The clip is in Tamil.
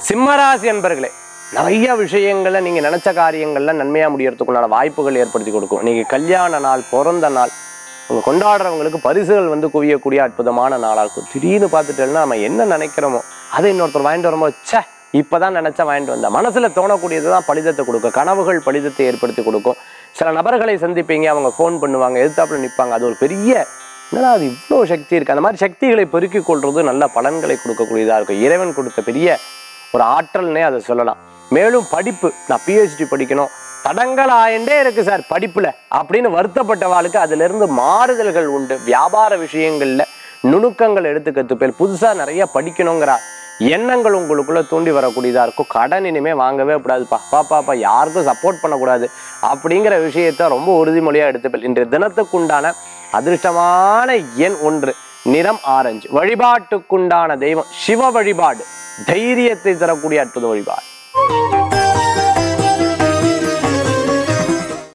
சிம்மராசி அன்பர்களே, நிறைய விஷயங்கள்ல நீங்க நினைச்ச காரியங்கள்ல நன்மையா முடியறதுக்குள்ளான வாய்ப்புகள் ஏற்படுத்தி கொடுக்கும். நீங்க கல்யாண நாள், பிறந்த நாள், உங்க கொண்டாடுறவங்களுக்கு பரிசுகள் வந்து குவியக்கூடிய அற்புதமான நாளா இருக்கும். திடீர்னு பார்த்துட்டேன்னா நம்ம என்ன நினைக்கிறோமோ அதை இன்னொருத்தர் வாங்கிட்டு வரும்போது ச்சே இப்பதான் நினைச்சா வாங்கிட்டு வந்தா மனசுல தோணக்கூடியதுதான் பலிதத்தை கொடுக்கும். கனவுகள் பலிதத்தை ஏற்படுத்தி கொடுக்கும். சில நபர்களை சந்திப்பீங்க, அவங்க ஃபோன் பண்ணுவாங்க, எதிர்த்தாப்புல நிற்பாங்க. அது ஒரு பெரிய என்னடா அது இவ்வளோ சக்தி இருக்கு. அந்த மாதிரி சக்திகளை பெருக்கிக் கொள்றது நல்ல பலன்களை கொடுக்கக்கூடியதா இருக்கும். இறைவன் கொடுத்த பெரிய ஒரு ஆற்றல்னே அதை சொல்லலாம். மேலும் படிப்பு, நான் பிஹெச்டி படிக்கணும், தடங்கள் ஆயிண்டே இருக்கு சார் படிப்புல அப்படின்னு வருத்தப்பட்டவாளுக்கு அதுல இருந்து மாறுதல்கள் உண்டு. வியாபார விஷயங்கள்ல நுணுக்கங்கள் எடுத்து கத்துப்பேன். புதுசா நிறைய படிக்கணுங்கிற எண்ணங்கள் உங்களுக்குள்ள தூண்டி வரக்கூடியதா இருக்கும். கடன் இனிமே வாங்கவே கூடாது, பாப்பா யாருக்கும் சப்போர்ட் பண்ணக்கூடாது அப்படிங்கிற விஷயத்த ரொம்ப உறுதிமொழியா எடுத்துப்பேன். இன்றைய தினத்துக்குண்டான அதிர்ஷ்டமான எண் 1, நிறம் ஆரஞ்சு. வழிபாட்டுக்குண்டான தெய்வம் சிவ வழிபாடு, தைரியத்தை தரக்கூடிய அற்புத வழிபாடு.